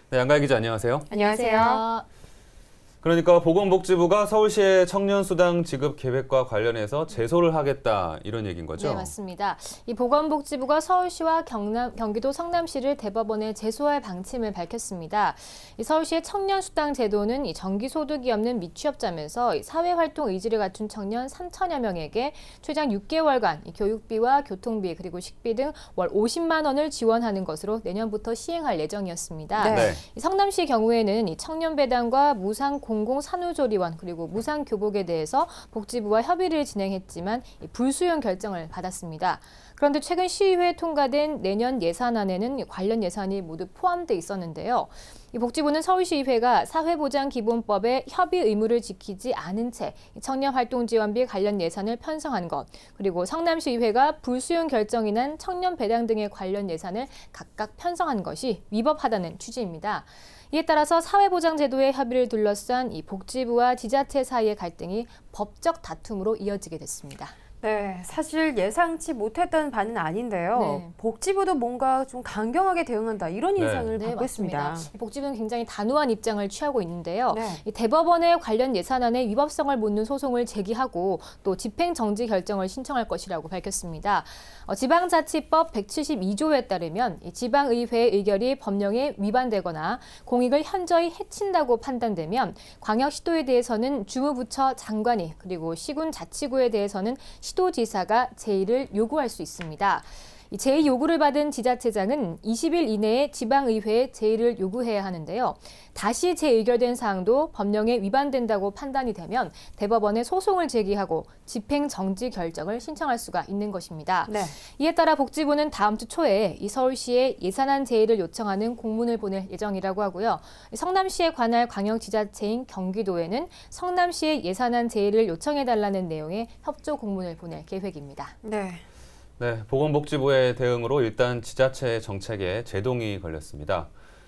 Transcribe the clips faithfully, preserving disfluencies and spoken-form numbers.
네, 양가희 기자 안녕하세요. 안녕하세요. 그러니까 보건복지부가 서울시의 청년수당 지급 계획과 관련해서 제소를 하겠다 이런 얘기인 거죠? 네, 맞습니다. 이 보건복지부가 서울시와 경남, 경기도 성남시를 대법원에 제소할 방침을 밝혔습니다. 이 서울시의 청년수당 제도는 이 정기소득이 없는 미취업자면서 이 사회활동 의지를 갖춘 청년 삼천여 명에게 최장 육 개월간 이 교육비와 교통비 그리고 식비 등 월 오십만 원을 지원하는 것으로 내년부터 시행할 예정이었습니다. 네. 네. 이 성남시 경우에는 이 청년배당과 무상 공공산후조리원 그리고 무상교복에 대해서 복지부와 협의를 진행했지만 불수용 결정을 받았습니다. 그런데 최근 시의회에 통과된 내년 예산안에는 관련 예산이 모두 포함돼 있었는데요. 이 복지부는 서울시의회가 사회보장기본법의 협의 의무를 지키지 않은 채 청년활동지원비 관련 예산을 편성한 것, 그리고 성남시의회가 불수용 결정이 난 청년배당 등의 관련 예산을 각각 편성한 것이 위법하다는 취지입니다. 이에 따라서 사회보장제도의 협의를 둘러싼 이 복지부와 지자체 사이의 갈등이 법적 다툼으로 이어지게 됐습니다. 네, 사실 예상치 못했던 바는 아닌데요. 네. 복지부도 뭔가 좀 강경하게 대응한다 이런 네. 인상을 네, 받고 있습니다. 맞습니다. 복지부는 굉장히 단호한 입장을 취하고 있는데요. 네. 이 대법원에 관련 예산안의 위법성을 묻는 소송을 제기하고 또 집행정지 결정을 신청할 것이라고 밝혔습니다. 어, 지방자치법 백칠십이 조에 따르면 이 지방의회의 의결이 법령에 위반되거나 공익을 현저히 해친다고 판단되면 광역시도에 대해서는 주무부처 장관이 그리고 시군자치구에 대해서는 시도지사가 제의를 요구할 수 있습니다. 이 제의 요구를 받은 지자체장은 이십 일 이내에 지방의회에 제의를 요구해야 하는데요. 다시 재의결된 사항도 법령에 위반된다고 판단이 되면 대법원에 소송을 제기하고 집행정지 결정을 신청할 수가 있는 것입니다. 네. 이에 따라 복지부는 다음 주 초에 이 서울시에 예산안 제의를 요청하는 공문을 보낼 예정이라고 하고요. 성남시에 관할 광역지자체인 경기도에는 성남시의 예산안 제의를 요청해달라는 내용의 협조 공문을 보낼 계획입니다. 네. 네, 보건복지부의 대응으로 일단 지자체 정책에 제동이 걸렸습니다.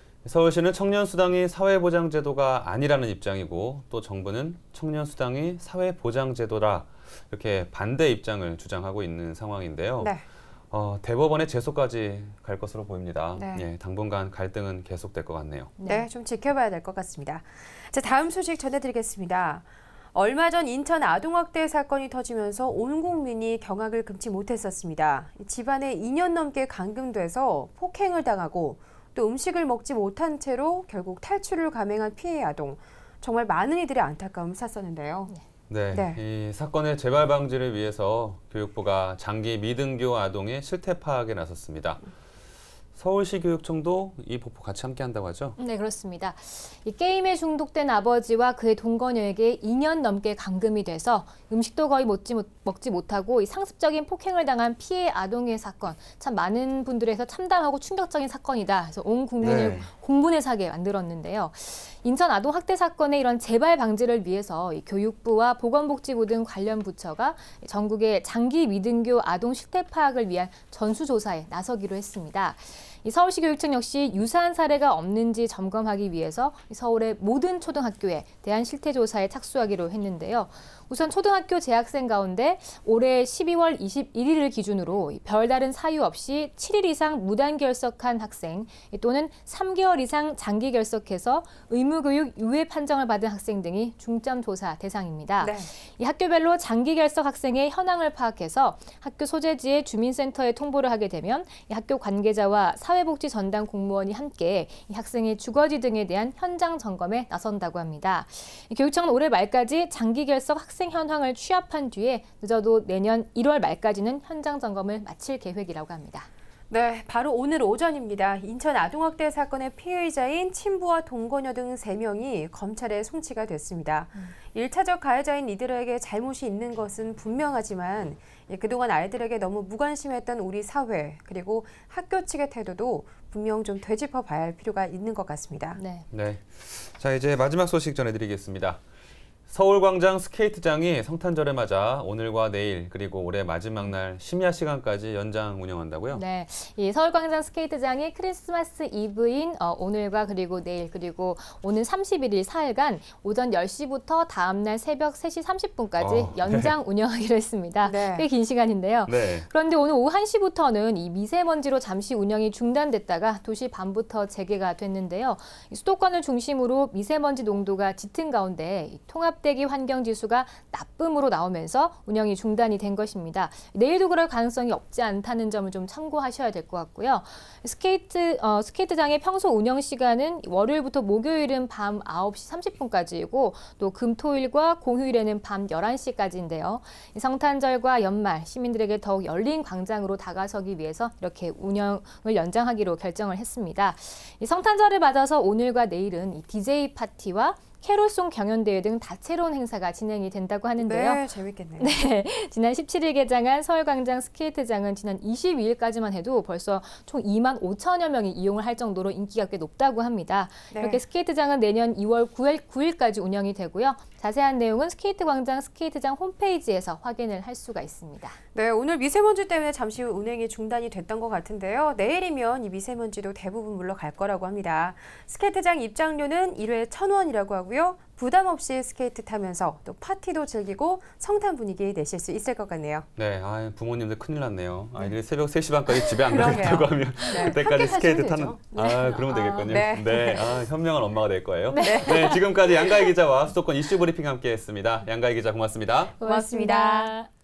서울시는 청년수당이 사회보장제도가 아니라는 입장이고 또 정부는 청년수당이 사회보장제도라 이렇게 반대 입장을 주장하고 있는 상황인데요. 네. 어, 대법원의 제소까지 갈 것으로 보입니다. 네. 예, 당분간 갈등은 계속될 것 같네요. 네, 좀 지켜봐야 될 것 같습니다. 자, 다음 소식 전해드리겠습니다. 얼마 전 인천 아동학대 사건이 터지면서 온 국민이 경악을 금치 못했었습니다. 집안에 이 년 넘게 감금돼서 폭행을 당하고 또 음식을 먹지 못한 채로 결국 탈출을 감행한 피해 아동. 정말 많은 이들의 안타까움을 샀었는데요. 네, 네. 이 사건의 재발 방지를 위해서 교육부가 장기 미등교 아동의 실태 파악에 나섰습니다. 서울시 교육청도 이 폭포 같이 함께 한다고 하죠? 네, 그렇습니다. 이 게임에 중독된 아버지와 그의 동거녀에게 이 년 넘게 감금이 돼서 음식도 거의 먹지, 못, 먹지 못하고 이 상습적인 폭행을 당한 피해 아동의 사건. 참 많은 분들에서 참담하고 충격적인 사건이다. 그래서 온 국민을 네. 공분해사게 만들었는데요. 인천 아동 학대 사건의 이런 재발 방지를 위해서 이 교육부와 보건복지부 등 관련 부처가 전국의 장기 미등교 아동 실태 파악을 위한 전수조사에 나서기로 했습니다. 이 서울시 교육청 역시 유사한 사례가 없는지 점검하기 위해서 서울의 모든 초등학교에 대한 실태조사에 착수하기로 했는데요. 우선 초등학교 재학생 가운데 올해 십이월 이십일일을 기준으로 별다른 사유 없이 칠 일 이상 무단 결석한 학생 또는 삼 개월 이상 장기 결석해서 의무교육 유예 판정을 받은 학생 등이 중점 조사 대상입니다. 네. 이 학교별로 장기 결석 학생의 현황을 파악해서 학교 소재지의 주민센터에 통보를 하게 되면 이 학교 관계자와 사회복지 전담 공무원이 함께 이 학생의 주거지 등에 대한 현장 점검에 나선다고 합니다. 이 교육청은 올해 말까지 장기 결석 학생 현황을 취합한 뒤에 늦어도 내년 일월 말까지는 현장 점검을 마칠 계획이라고 합니다. 네, 바로 오늘 오전입니다. 인천 아동학대 사건의 피해자인 친부와 동거녀 등 세 명이 검찰에 송치가 됐습니다. 음. 일차적 가해자인 이들에게 잘못이 있는 것은 분명하지만 그동안 아이들에게 너무 무관심했던 우리 사회 그리고 학교 측의 태도도 분명 좀 되짚어 봐야 할 필요가 있는 것 같습니다. 네. 네. 자, 이제 마지막 소식 전해드리겠습니다. 서울광장 스케이트장이 성탄절을 맞아 오늘과 내일 그리고 올해 마지막 날 심야 시간까지 연장 운영한다고요? 네, 이 서울광장 스케이트장이 크리스마스 이브인 어, 오늘과 그리고 내일 그리고 오는 삼십일 일 사일간 오전 열 시부터 다음 날 새벽 세 시 삼십 분까지 어, 연장 네. 운영하기로 했습니다. 네. 꽤 긴 시간인데요. 네. 그런데 오늘 오후 한 시부터는 이 미세먼지로 잠시 운영이 중단됐다가 두 시 반부터 재개가 됐는데요. 이 수도권을 중심으로 미세먼지 농도가 짙은 가운데 이 통합대기 환경지수가 나쁨으로 나오면서 운영이 중단이 된 것입니다. 내일도 그럴 가능성이 없지 않다는 점을 좀 참고하셔야 될 것 같고요. 스케이트, 어, 스케이트장의 평소 운영 시간은 월요일부터 목요일은 밤 아홉 시 삼십 분까지이고 또 금, 토일과 공휴일에는 밤 열한 시까지인데요. 성탄절과 연말 시민들에게 더욱 열린 광장으로 다가서기 위해서 이렇게 운영을 연장하기로 결정을 했습니다. 이 성탄절을 맞아서 오늘과 내일은 이 디제이 파티와 캐롤송 경연대회 등 다채로운 행사가 진행이 된다고 하는데요. 네, 재밌겠네요. 네, 지난 십칠 일 개장한 서울광장 스케이트장은 지난 이십이 일까지만 해도 벌써 총 이만 오천여 명이 이용을 할 정도로 인기가 꽤 높다고 합니다. 네. 이렇게 스케이트장은 내년 이월 구일까지 운영이 되고요. 자세한 내용은 스케이트광장 스케이트장 홈페이지에서 확인을 할 수가 있습니다. 네, 오늘 미세먼지 때문에 잠시 후 운행이 중단이 됐던 것 같은데요. 내일이면 이 미세먼지도 대부분 물러갈 거라고 합니다. 스케이트장 입장료는 일 회 천 원이라고 하고요. 부담 없이 스케이트 타면서 또 파티도 즐기고 성탄 분위기 내실 수 있을 것 같네요. 네, 아, 부모님들 큰일 났네요. 아이들이 새벽 세 시 반까지 집에 안 그러게요. 가겠다고 하면 네, 그때까지 함께 스케이트 타시면 타는 되죠. 아, 그러면 되겠군요. 네. 네, 아, 현명한 엄마가 될 거예요. 네, 네 지금까지 양가희 기자와 수도권 이슈 브리핑 함께했습니다. 양가희 기자 고맙습니다. 고맙습니다.